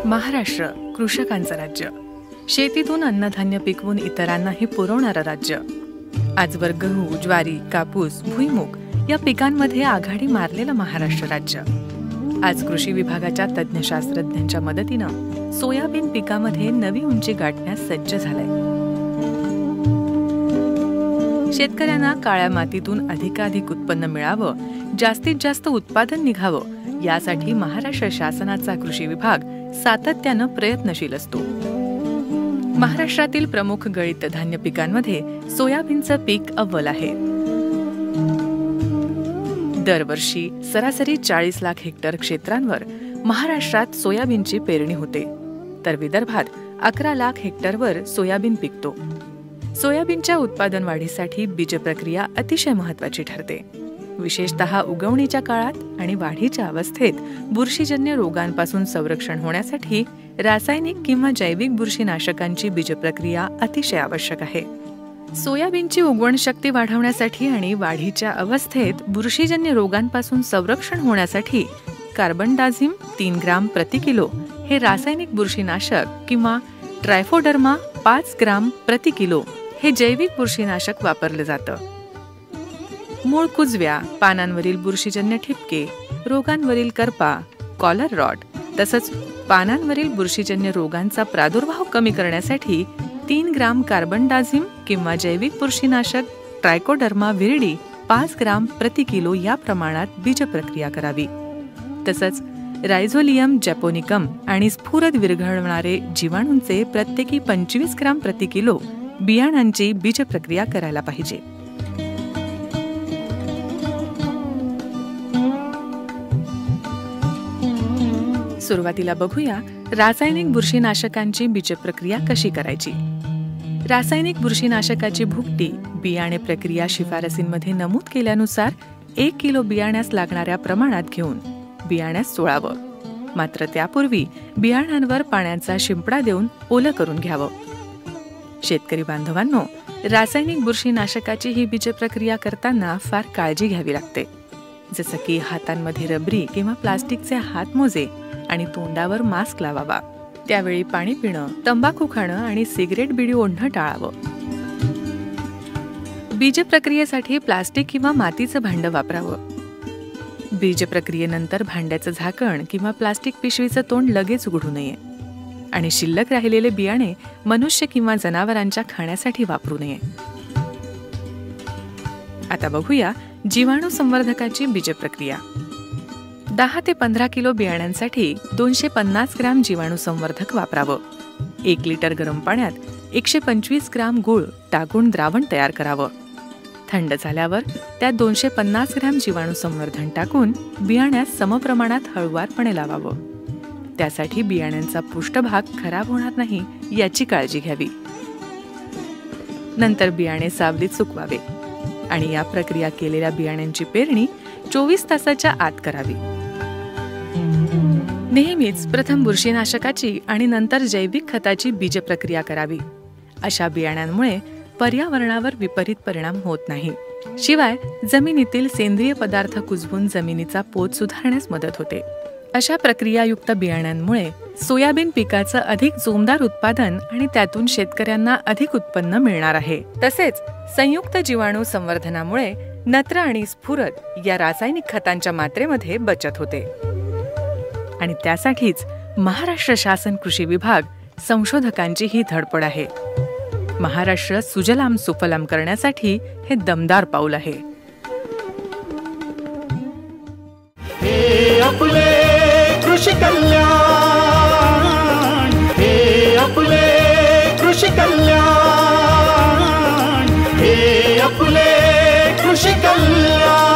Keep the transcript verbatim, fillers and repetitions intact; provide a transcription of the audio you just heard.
महाराष्ट्र कृषकांचं राज्य, शेतीतून अन्नधान्य पिकवून इतरांनाही पुरवणारं राज्य. आजवर गहू, ज्वारी, कापूस, भुईमूग या पिकांमध्ये आघाडी मारलेलं महाराष्ट्र राज्य आज कृषी विभागाच्या तज्ज्ञ शास्त्रज्ञांच्या मदतीनं सोयाबीन पिकामध्ये नवी उंची गाठण्यास सज्ज झालंय. शेतकऱ्यांना काळ्या मातीतून अधिकाधिक उत्पन्न मिळावं, जास्तीत जास्त उत्पादन निघावं यासाठी महाराष्ट्र शासनाचा कृषी विभाग सातत्यानं प्रयत्नशील असतो. महाराष्ट्रातील प्रमुख गळीत धान्य पिकांमध्ये सोयाबीनचं पीक अव्वल आहे. दरवर्षी सरासरी चाळीस लाख हेक्टर क्षेत्रांवर महाराष्ट्रात सोयाबीनची पेरणी होते, तर विदर्भात अकरा लाख हेक्टरवर सोयाबीन पिकतो. सोयाबीनच्या उत्पादन वाढीसाठी बीज प्रक्रिया अतिशय महत्त्वाची ठरते. विशेषतः उगवणीच्या काळात आणि वाढीच्या अवस्थेत बुरशीजन्य रोगांपासून संरक्षण होण्यासाठी रासायनिक किंवा जैविक बुरशीनाशकांची बीज प्रक्रिया अतिशय आवश्यक आहे. सोयाबीनची उगवण शक्ती वाढवण्यासाठी आणि वाढीच्या अवस्थेत बुरशीजन्य रोगांपासून संरक्षण होण्यासाठी कार्बनडाझिम तीन ग्राम प्रति किलो हे रासायनिक बुरशीनाशक किंवा ट्रायफोडर्मा पाच ग्राम प्रति किलो हे जैविक बुरशीनाशक वापरलं जातं. मूळ कुजव्या, पानांवरील बुरशीजन्य ठिपके, रोगांवरील करपा, कॉलर रॉट तसंच पानांवरील बुरशीजन्य रोगांचा प्रादुर्भाव कमी करण्यासाठी तीन ग्राम कार्बनडाझिम किंवा जैविक बुरशीनाशक ट्रायकोडर्मा विरिडी पाच ग्राम प्रति किलो या प्रमाणात बीज प्रक्रिया करावी. तसंच रायझोलियम जॅपोनिकम आणि स्फुरद विरघळवणारे जीवाणूंचे प्रत्येकी पंचवीस ग्राम प्रति किलो बियाणांची बीज प्रक्रिया करायला पाहिजे. सुरुवातीला बघूया रासायनिक बुरशीनाशकांची बीज प्रक्रिया कशी करायची. रासायनिक बुरशीनाशकाची भुकटी बियाणे प्रक्रिया शिफारसींमध्ये नमूद केल्यानुसार एक किलो बियाण्यास लागणाऱ्या प्रमाणात घेऊन बियाण्यास चोळावं. मात्र त्यापूर्वी बियाणांवर पाण्याचा शिंपडा देऊन ओलं करून घ्यावं. शेतकरी बांधवांनो, रासायनिक बुरशीनाशकाची ही बीज प्रक्रिया करताना फार काळजी घ्यावी लागते. जसं की हातांमध्ये रबरी किंवा प्लास्टिकचे हातमोजे आणि तोंडावर मास्क लावावा. त्यावेळी पाणी पिणं, तंबाखू खाणं आणि सिगरेट बिडी ओढणं टाळावं. बीज प्रक्रियेसाठी प्लास्टिक किंवा मातीचं भांडं वापरावं. बीज प्रक्रियेनंतर भांड्याचं झाकण किंवा प्लास्टिक पिशवीचं तोंड लगेच उघडू नये आणि शिल्लक राहिलेले बियाणे मनुष्य किंवा जनावरांच्या खाण्यासाठी वापरू नये. आता बघूया जीवाणू संवर्धकाची बीज प्रक्रिया. दहा ते पंधरा किलो बियाण्यांसाठी दोनशे पन्नास ग्राम जीवाणू संवर्धक वापरावं. एक लिटर गरम पाण्यात एकशे पंचवीस ग्राम गूळ टाकून द्रावण तयार करावं. थंड झाल्यावर त्यात दोनशे पन्नास ग्राम जीवाणू संवर्धन टाकून बियाण्यास समप्रमाणात हळुवारपणे लावावं. त्यासाठी बियाण्यांचा पृष्ठभाग खराब होणार नाही याची काळजी घ्यावी. नंतर बियाणे सावलीत सुकवावे आणि या प्रक्रिया केलेल्या बियाण्यांची पेरणी चोवीस तासाच्या आत करावी. नेहमीच प्रथम बुरशीनाशकाची आणि नंतर जैविक खताची बीज प्रक्रिया करावी. अशा बियाण्यांमुळे पर्यावरणावर विपरीत परिणाम होत नाही. शिवाय जमिनीतील सेंद्रिय पदार्थ कुजवून जमिनीचा पोत सुधारण्यास मदत होते. अशा प्रक्रियायुक्त बियाण्यांमुळे सोयाबीन पिकाचं अधिक जोमदार उत्पादन आणि त्यातून शेतकऱ्यांना अधिक उत्पन्न मिळणार आहे. तसेच संयुक्त जीवाणू संवर्धनामुळे नत्र आणि स्फुरद या रासायनिक खतांच्या मात्रेमध्ये बचत होते. आणि त्यासाठीच महाराष्ट्र शासन कृषी विभाग संशोधकांची ही धडपड आहे. महाराष्ट्र सुजलाम सुफलाम करण्यासाठी हे दमदार पाऊल आहे. हे आपले कृषी कल्याण, हे आपले कृषी कल्याण, हे आपले कृषी कल्याण.